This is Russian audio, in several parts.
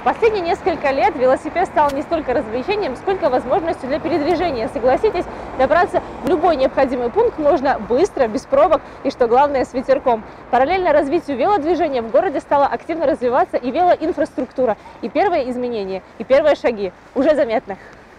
последние несколько лет велосипед стал не столько развлечением, сколько возможностью для передвижения. Согласитесь, добраться в любой необходимый пункт можно быстро, без пробок и, что главное, с ветерком. Параллельно развитию велодвижения в городе стала активно развиваться и велоинфраструктура. И первые изменения, и первые шаги уже заметны.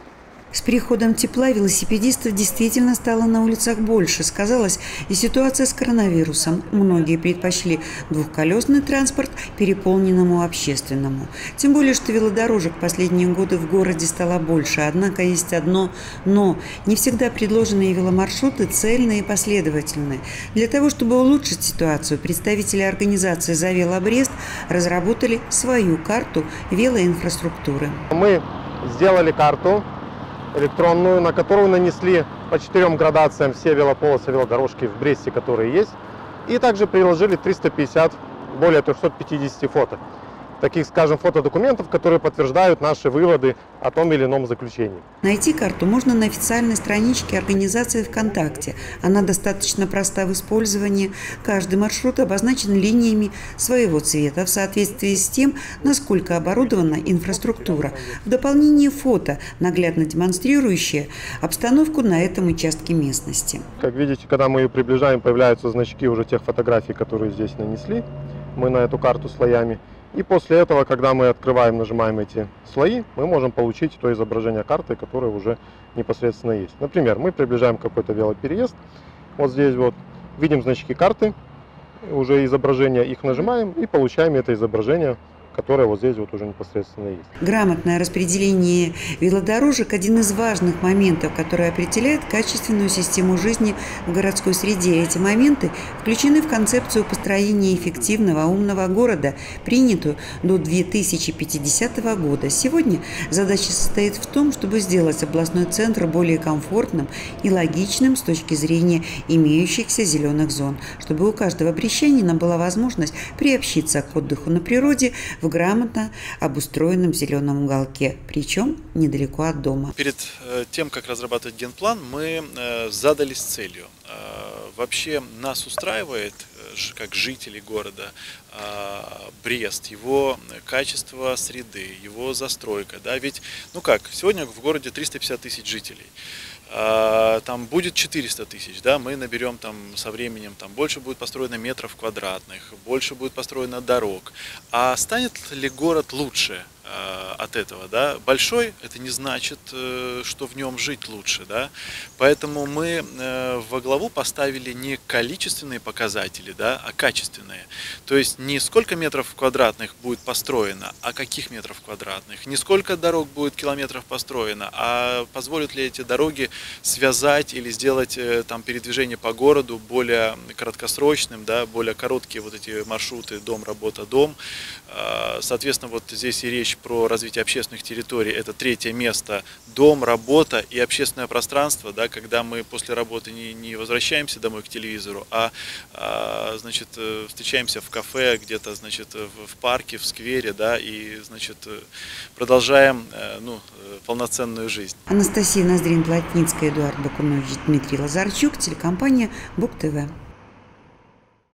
С приходом тепла велосипедистов действительно стало на улицах больше. Сказалась и ситуация с коронавирусом. Многие предпочли двухколесный транспорт переполненному общественному. Тем более, что велодорожек в последние годы в городе стало больше. Однако есть одно «но». Не всегда предложенные веломаршруты цельные и последовательные. Для того, чтобы улучшить ситуацию, представители организации «Завело Брест» разработали свою карту велоинфраструктуры. Мы сделали карту электронную, на которую нанесли по 4 градациям все велополосы, велодорожки в Бресте, которые есть. И также приложили 350, более 350 фото. Таких, скажем, фотодокументов, которые подтверждают наши выводы о том или ином заключении. Найти карту можно на официальной страничке организации ВКонтакте. Она достаточно проста в использовании. Каждый маршрут обозначен линиями своего цвета в соответствии с тем, насколько оборудована инфраструктура. В дополнение фото, наглядно демонстрирующие обстановку на этом участке местности. Как видите, когда мы ее приближаем, появляются значки уже тех фотографий, которые здесь нанесли. Мы на эту карту слоями. И после этого, когда мы открываем, нажимаем эти слои, мы можем получить то изображение карты, которое уже непосредственно есть. Например, мы приближаем какой-то велопереезд, вот здесь вот видим значки карты, уже изображения, их нажимаем и получаем это изображение, которое вот здесь вот уже непосредственно есть. Грамотное распределение велодорожек – один из важных моментов, который определяет качественную систему жизни в городской среде. Эти моменты включены в концепцию построения эффективного умного города, принятую до 2050 года. Сегодня задача состоит в том, чтобы сделать областной центр более комфортным и логичным с точки зрения имеющихся зеленых зон, чтобы у каждого брестчанина была возможность приобщиться к отдыху на природе в грамотно обустроенном зеленом уголке, причем недалеко от дома. Перед тем, как разрабатывать генплан, мы задались целью. Вообще нас устраивает, как жителей города, Брест, его качество среды, его застройка. Да? Ведь, ну как, сегодня в городе 350 тысяч жителей. Там будет 400 тысяч, да, мы наберем там со временем, там больше будет построено метров квадратных, больше будет построено дорог. А станет ли город лучше от этого, да? Большой – это не значит, что в нем жить лучше, да? Поэтому мы во главу поставили не количественные показатели, да, а качественные. То есть не сколько метров квадратных будет построено, а каких метров квадратных, не сколько дорог будет километров построено, а позволят ли эти дороги связать или сделать там передвижение по городу более краткосрочным, да, более короткие вот эти маршруты дом, работа, дом. Соответственно, вот здесь и речь про развитие общественных территорий. Это третье место: дом, работа и общественное пространство, да, когда мы после работы не возвращаемся домой к телевизору, значит, встречаемся в кафе, где-то, значит, в парке, в сквере, да, и, значит, продолжаем, ну, полноценную жизнь. Анастасия Ноздрин-Плотницкая, Эдуард Бакунович, Дмитрий Лазарчук, телекомпания БугТV.